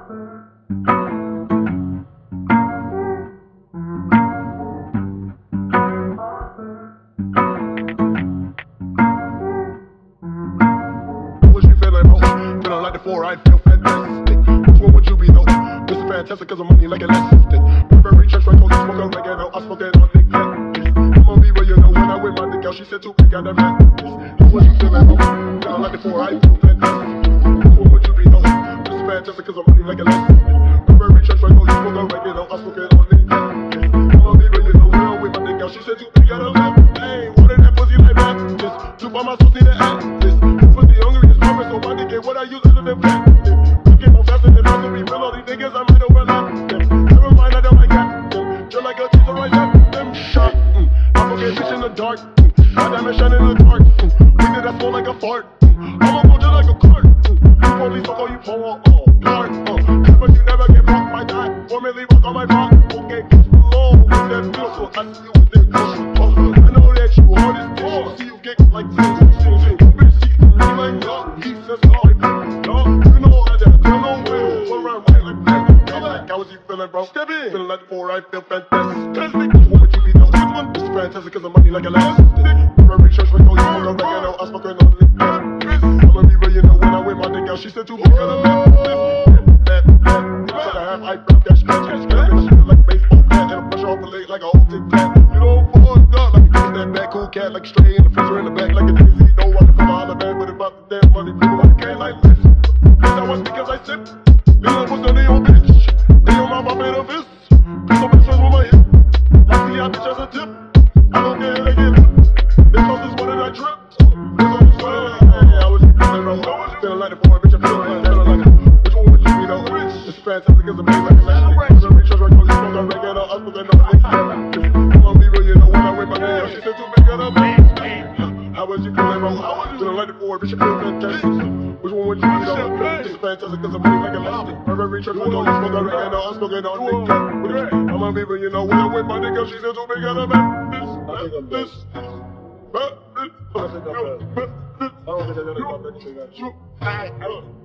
Feeling like the four, I feel fantastic. Which one would you be though? Mr. Fantastic, cause I'm money like elastic. Burberry church right, cause I smoke oregano, I smoke it on the cat. I'ma be where you know when I with my dick out, she said too big, got that fat. What you feeling though? Feeling like the four, I feel fantastic. Which one would you be though? Mr. Fantastic, cause I'm money like elastic. Burberry church right, cause I smoke oregano, I smoke it on the cat. I'ma be where you know when I with my dick out, she said too big, got that fat. Hey, wanted that pussy like that. Just two by my sauce, need an act. Pussy hungry is promise, so my nigga, what I use other than fat. We get more faster than I to be real, all these niggas, I might overlap them. Never mind, I don't like that. Just like a teaser, right now, them shot. I forget bitch in the dark. My diamond shine in the dark. We did that smell like a fart. I'ma go just like a cart. You police, fuck all you pull part. But you never get fucked by that. Formerly rock on my block. Okay, peace below. With that beautiful, I see you with that close. I know that you hard as bitch. See you get like this. Bro, step in. Feeling like the four, I feel fantastic. What would you be though? This one is fantastic cause I'm money like elastic. Burberry church like oh, you smoke oregano, I smoke it on the cat. I'ma be real, you know when I with my dick out, she said too big, got a that. Said I have I broke that scratch. Like a baseball bat and a brush off the leg like a old tic tac. You know, fucked up like a kid that back, cool cat, like straight in the freezer in the back, like a dizzy. No one from all the bad, but about the damn money, people like can't like this. That was because I sipped. Lil' was none of your bitch. My made a fist. So bitch with my hip. Like the bitch as a tip. I don't care they get it. This house is what did I trip? This on the side. I was feeling like the four, bitch. I feel like which one would you be though? It's fantastic cause I'm made like a legend. I'm rich, right? Cause you smoke oregano, I smoke it on the cat. I'ma be real, you know when I with my nigga. She said too big, got a man. How was you feeling, bro? Feeling like the four, bitch. I feel fantastic. Which one would you be though? It's fantastic cause I'm made like a legend. Burberry church, I smoke oregano, I smoke it on the cat. I'ma be real, you know when I with my nigga, she said too big, got a man. I don't think I don't think I got